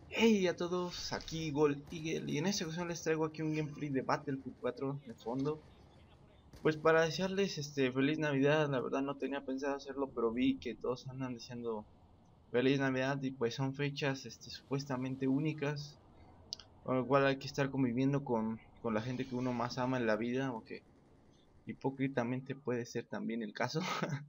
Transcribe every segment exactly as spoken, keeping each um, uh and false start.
Hey a todos, aquí Gold Eagle y en esta ocasión les traigo aquí un gameplay de Battlefield cuatro de fondo. Pues para desearles este feliz Navidad, la verdad no tenía pensado hacerlo, pero vi que todos andan deseando feliz Navidad y pues son fechas este, supuestamente únicas, con lo cual hay que estar conviviendo con, con la gente que uno más ama en la vida, o que hipócritamente puede ser también el caso.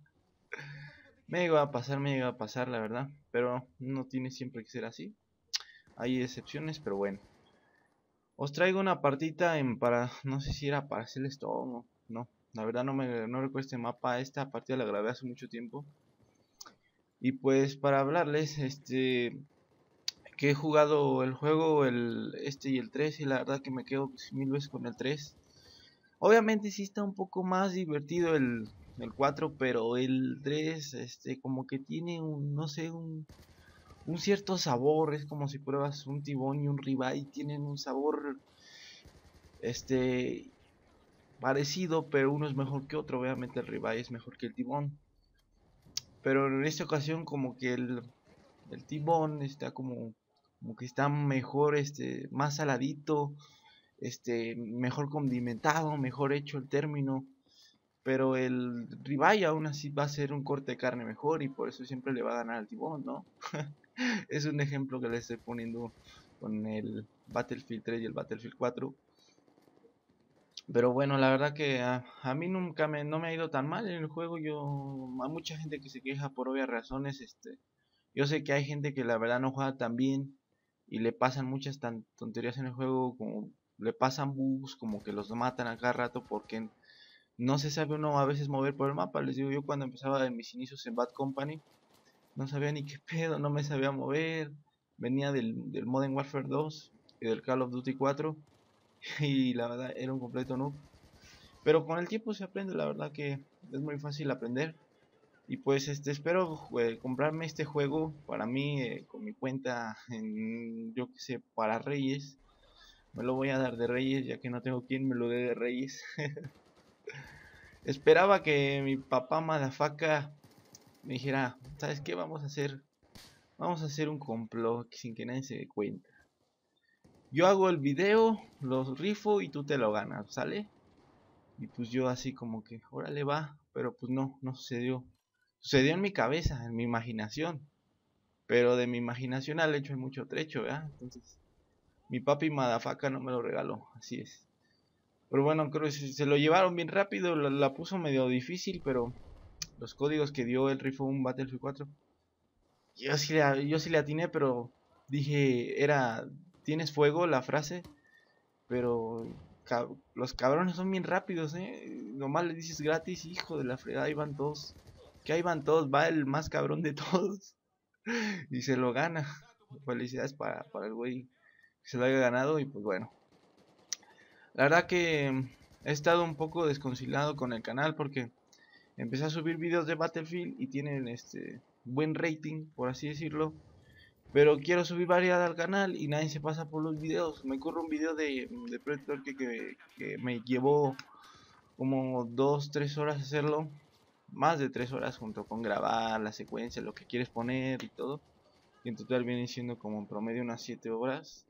Me iba a pasar, me iba a pasar la verdad, pero no tiene siempre que ser así. Hay excepciones, pero bueno. Os traigo una partita en para, no sé si era para hacerles todo, no, no, la verdad no me no recuerdo este mapa, esta partida la grabé hace mucho tiempo. Y pues para hablarles, este, que he jugado el juego, el este y el tres y la verdad que me quedo pues, mil veces con el tres. Obviamente sí está un poco más divertido el, el cuatro, pero el tres, este, como que tiene un, no sé, un, un cierto sabor, es como si pruebas un tibón y un ribeye, tienen un sabor, este, parecido, pero uno es mejor que otro. Obviamente el ribeye es mejor que el tibón, pero en esta ocasión como que el, el tibón está como, como que está mejor, este, más saladito, este, mejor condimentado, mejor hecho el término. Pero el ribeye aún así va a ser un corte de carne mejor y por eso siempre le va a ganar al tibón, ¿no? Es un ejemplo que le estoy poniendo con el Battlefield tres y el Battlefield cuatro. Pero bueno, la verdad que a, a mí nunca me, no me ha ido tan mal en el juego. Yo, hay mucha gente que se queja por obvias razones. Este, yo sé que hay gente que la verdad no juega tan bien y le pasan muchas tan, tonterías en el juego, como le pasan bugs, como que los matan a cada rato porque no se sabe uno a veces mover por el mapa. Les digo, yo cuando empezaba en mis inicios en Bad Company, no sabía ni qué pedo, no me sabía mover. Venía del, del Modern Warfare dos y del Call of Duty cuatro y la verdad era un completo noob. Pero con el tiempo se aprende, la verdad que es muy fácil aprender. Y pues este espero eh, comprarme este juego para mí eh, con mi cuenta en yo que sé para Reyes. Me lo voy a dar de Reyes ya que no tengo quien me lo dé de Reyes. Esperaba que mi papá Madafaca me dijera, ¿sabes qué? Vamos a hacer, vamos a hacer un complot sin que nadie se dé cuenta. Yo hago el video, los rifo y tú te lo ganas, ¿sale? Y pues yo así como que, órale va, pero pues no, no sucedió. Sucedió en mi cabeza, en mi imaginación, pero de mi imaginación al hecho hay mucho trecho, ¿verdad? Entonces, mi papi Madafaca no me lo regaló, así es. Pero bueno, creo que se lo llevaron bien rápido, la, la puso medio difícil, pero los códigos que dio el rifle un Battlefield cuatro, yo sí, le, yo sí le atiné, pero dije, era, tienes fuego la frase, pero cab los cabrones son bien rápidos, ¿eh? Nomás le dices gratis, hijo de la fregada, ahí van todos. Que ahí van todos, va el más cabrón de todos y se lo gana. Felicidades para, para el güey que se lo haya ganado y pues bueno. La verdad que he estado un poco desconciliado con el canal porque empecé a subir videos de Battlefield y tienen este buen rating, por así decirlo. Pero quiero subir variedad al canal y nadie se pasa por los videos. Me ocurre un video de, de Predator que, que, que me llevó como dos tres horas hacerlo. Más de tres horas junto con grabar la secuencia, lo que quieres poner y todo. Y en total viene siendo como en promedio unas siete horas.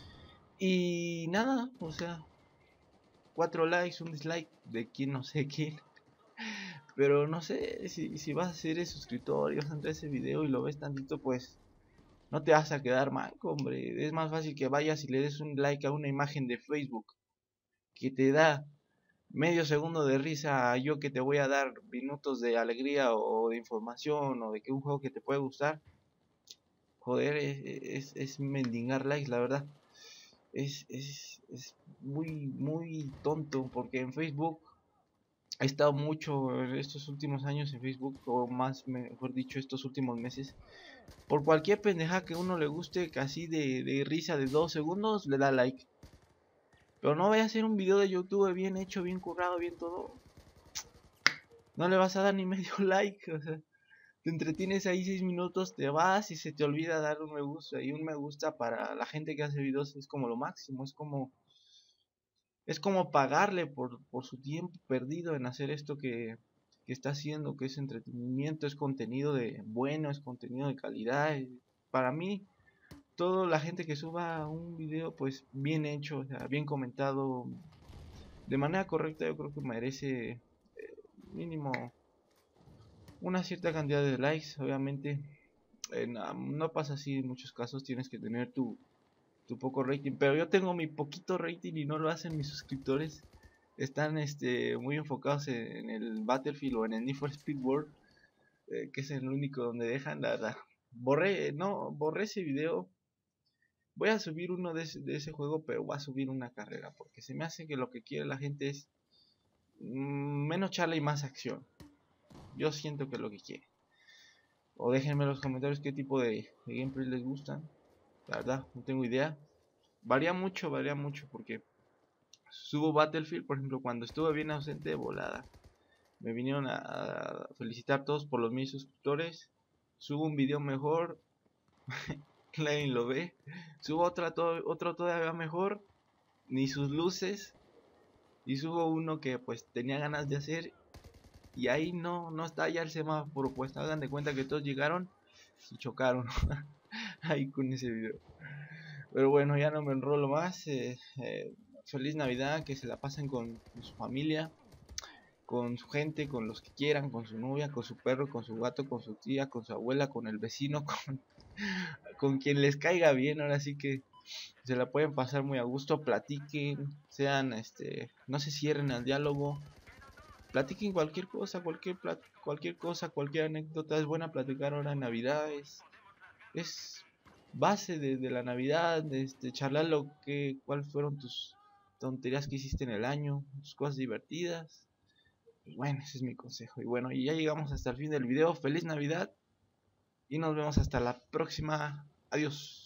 Y nada, o sea, cuatro likes, un dislike de quién no sé quién. Pero no sé, si, si vas a ser el suscriptor y vas a entrar a ese video y lo ves tantito, pues no te vas a quedar manco, hombre. Es más fácil que vayas y le des un like a una imagen de Facebook que te da medio segundo de risa a yo que te voy a dar minutos de alegría o de información o de que un juego que te puede gustar. Joder, es, es, es mendigar likes, la verdad. Es, es, es muy, muy tonto porque en Facebook he estado mucho estos últimos años en Facebook, o más mejor dicho estos últimos meses. Por cualquier pendeja que uno le guste, casi de, de risa de dos segundos, le da like. Pero no vaya a hacer un video de YouTube bien hecho, bien currado, bien todo. No le vas a dar ni medio like, o sea, te entretienes ahí seis minutos, te vas y se te olvida dar un me gusta. Y un me gusta para la gente que hace videos es como lo máximo, es como es como pagarle por, por su tiempo perdido en hacer esto que, que está haciendo, que es entretenimiento, es contenido de bueno, es contenido de calidad. Para mí, toda la gente que suba un video pues bien hecho, o sea, bien comentado, de manera correcta, yo creo que merece eh, mínimo una cierta cantidad de likes. Obviamente eh, no, no pasa así en muchos casos, tienes que tener tu, tu poco rating, pero yo tengo mi poquito rating y no lo hacen mis suscriptores. Están este, muy enfocados en, en el Battlefield o en el Need for Speed World, eh, que es el único donde dejan la, la... Borré, no, borré ese video. Voy a subir uno de ese, de ese juego, pero voy a subir una carrera, porque se me hace que lo que quiere la gente es mm, menos charla y más acción. Yo siento que es lo que quiere. O déjenme en los comentarios qué tipo de, de gameplay les gustan. La verdad, no tengo idea. Varía mucho, varía mucho, porque subo Battlefield, por ejemplo, cuando estuve bien ausente de volada. Me vinieron a, a felicitar todos por los mil suscriptores. Subo un video mejor, nadie lo ve. Subo otra to otro todavía mejor, ni sus luces. Y subo uno que pues tenía ganas de hacer. Y ahí no, no está ya el semáforo, pues hagan de cuenta que todos llegaron y chocaron. Ahí con ese video. Pero bueno, ya no me enrolo más. Eh, eh, feliz Navidad, que se la pasen con, con su familia, con su gente, con los que quieran, con su novia, con su perro, con su gato, con su tía, con su abuela, con el vecino, con, con quien les caiga bien. Ahora sí que se la pueden pasar muy a gusto, platiquen, sean, este, no se cierren al diálogo, platiquen cualquier cosa, cualquier plat cualquier cosa, cualquier anécdota. Es buena platicar ahora en Navidad, es, es base de, de la Navidad, de este, charlar lo que, cuáles fueron tus tonterías que hiciste en el año, tus cosas divertidas. Pues bueno, ese es mi consejo. Y bueno, y ya llegamos hasta el fin del video. Feliz Navidad y nos vemos hasta la próxima. Adiós.